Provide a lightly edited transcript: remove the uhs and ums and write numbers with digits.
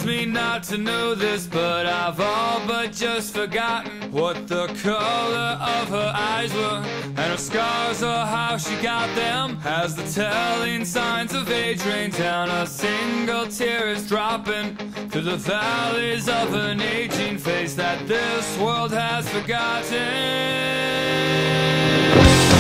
pains me not to know this, but I've all but just forgotten what the color of her eyes were, and her scars or how she got them. As the telling signs of age rain down, a single tear is dropping through the valleys of an aging face that this world has forgotten.